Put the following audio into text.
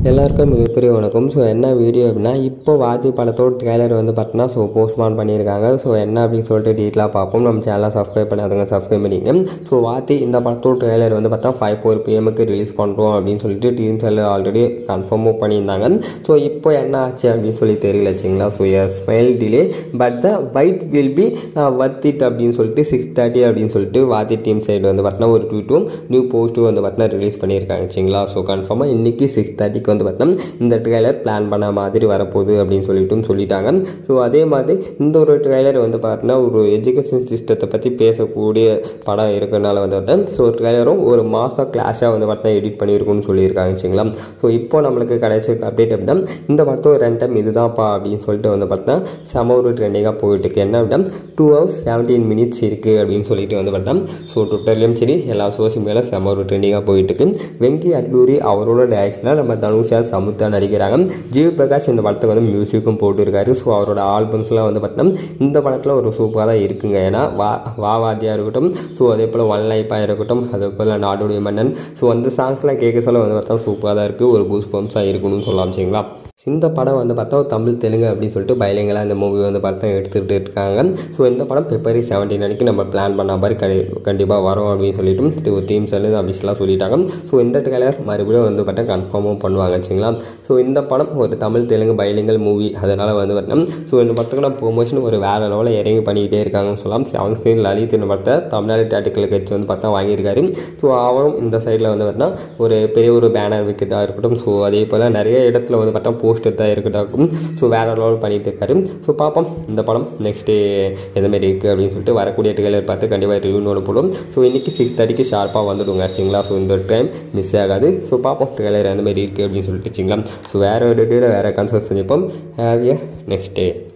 எல்லாருக்கும் மிகப்பெரிய வணக்கம். ஸோ என்ன வீடியோ அப்படின்னா, இப்போ வாத்தி படத்தோட ட்ரெய்லர் வந்து பார்த்தீங்கன்னா போஸ்ட்மார்ன் பண்ணியிருக்காங்க. ஸோ என்ன அப்படின்னு சொல்லிட்டு டீட்டெயிலாக பார்ப்போம். நம்ம சேனலை சப்ஸ்கிரைப் பண்ணாதுங்க, சப்ஸ்கிரைப் பண்ணிங்க. ஸோ வாத்தி இந்த படத்தோட ட்ரெய்லர் வந்து பார்த்தீங்கன்னா 5:04 PM ரிலீஸ் பண்ணுறோம் அப்படின்னு சொல்லிட்டு டீம்ஸ் எல்லாம் ஆல்ரெடி கன்ஃபார்மும் பண்ணியிருந்தாங்க. ஸோ இப்போ என்ன ஆச்சு அப்படின்னு சொல்லி தெரியல வச்சுங்களா. So smile delay but the wait will be worth it அப்படின்னு சொல்லிட்டு 6:30 அப்படின்னு சொல்லிட்டு வாத்தி டீம் சைடு வந்து பார்த்தீங்கன்னா ஒரு ட்வீட்டும் நியூ போஸ்ட்டும் வந்து பார்த்தீங்கன்னா ரிலீஸ் பண்ணியிருக்காங்க வச்சுங்களா. ஸோ கன்ஃபார்மாக இன்றைக்கி 6:30 வந்து பார்த்தோம்னா இந்த ட்ரெய்லர் பிளான் பண்ண மாதிரி வரப்போகுது அப்படின்னு சொல்லிட்டாங்க. ஸோ அதே மாதிரி இந்த ஒரு ட்ரெய்லர் வந்து பார்த்தீங்கன்னா ஒரு எஜுகேஷன் சிஸ்டத்தை பற்றி பேசக்கூடிய படம் இருக்கிறதுனால வந்து பார்த்தேன். ஸோ ட்ரெய்லரும் ஒரு மாதம் கிளாஷாக வந்து பார்த்தீங்கன்னா எடிட் பண்ணியிருக்குன்னு சொல்லியிருக்காங்க வச்சுங்களா. ஸோ இப்போ நம்மளுக்கு கிடைச்சிருக்க அப்டேட் அப்படின்னா இந்த படத்தோட ரன் டைம் இதுதான்ப்பா அப்படின்னு சொல்லிட்டு வந்து பார்த்தீங்கன்னா செம ஒரு ட்ரெண்டிங்காக போயிட்டு இருக்கு. என்ன அப்படின்னா 2 hours 17 minutes இருக்குது அப்படின்னு சொல்லிட்டு வந்து பார்த்தேன். ஸோ ட்விட்டர்லேயும் சரி எல்லா சோசியல் மீடியாவில் செம ஒரு ட்ரெண்டிங்காக போயிட்டு இருக்கு. வெங்கி அட்லூரி அவரோட டைரக்ஷனில் நம்ம தனுஷா சமுத்தா நடிக்கிறாங்க. பிரகாஷ் இந்த படத்துக்கு வந்து மியூசிக்கும் போட்டுருக்காரு. ஸோ அவரோட ஆல்பம்ஸ்லாம் வந்து பார்த்தீங்கன்னா இந்த படத்தில் ஒரு சூப்பராக தான் இருக்குங்க. ஏன்னா வாத்தியாக இருக்கட்டும், ஸோ அதே போல் ஒன் லைஃபாக இருக்கட்டும், அதே போல் நாடோடைய மன்னன், ஸோ அந்த சாங்ஸ்லாம் கேட்க சொல்ல வந்து பார்த்தா சூப்பராக தான் இருக்குது. ஒரு கூஸ் பம்ப்ஸாக இருக்கணும்னு சொல்லலாம் சரிங்களா. இந்த படம் வந்து பார்த்தா தமிழ் தெலுங்கு அப்படின்னு சொல்லிட்டு பைலிங்கலாக இந்த மூவி வந்து பார்த்தா எடுத்துகிட்டு இருக்காங்க. ஸோ இந்த படம் February 17 அன்றைக்கி நம்ம பிளான் பண்ண மாதிரி கண்டிப்பாக வரும் அப்படின்னு சொல்லிட்டு ஒரு டீம்ஸ் எல்லாம் அபிஷியலாக சொல்லிட்டாங்க. ஸோ இந்த ட்ரெய்லர் மறுபடியும் வந்து பார்த்தா கன்ஃபார்மும் பண்ணுவாங்க வச்சுங்களா. ஸோ இந்த படம் ஒரு தமிழ் தெலுங்கு பைலிங்கல் மூவி, அதனால் வந்து பார்த்தோம். ஸோ இந்த படத்துக்கு ப்ரொமோஷன் ஒரு வேறு லெவலில் இறங்கி பண்ணிக்கிட்டே இருக்காங்கன்னு சொல்லலாம். 7 screen லலித் இந்த படத்தை தமிழ்நாடு தேட்டிக்கல் கட்சி வந்து பார்த்தா வாங்கியிருக்காரு. ஸோ அவரும் இந்த சைடில் வந்து பார்த்தா ஒரு பெரிய ஒரு பேனர் விற்கிறதா இருக்கட்டும், ஸோ அதே போல் நிறைய இடத்துல வந்து பார்த்தா போஸ்டர் தான் இருக்கட்டும். ஸோ வேறு லெவல் பண்ணிகிட்டு இருக்காரு. ஸோ பார்ப்போம் இந்த படம் நெக்ஸ்ட்டு எந்தமாரி இருக்குது அப்படின்னு சொல்லிட்டு வரக்கூடிய ட்ரெய்லர் பார்த்து கண்டிப்பாக ரிவ்யூனோட போடும். ஸோ இன்றைக்கி 6:30 ஷார்ப்பாக வந்துடுங்க ஆச்சுங்களா. ஸோ இந்த டைம் மிஸ் ஆகாது. ஸோ பார்ப்போம் ட்ரெய்லர் எந்தமாரி இருக்குது அப்படின்னு சொல்லிட்டு வச்சுங்களா. ஸோ வேறு ஒரு டேட்டில் வேறு கான்சர்ட் செஞ்சுப்போம். Have a next day.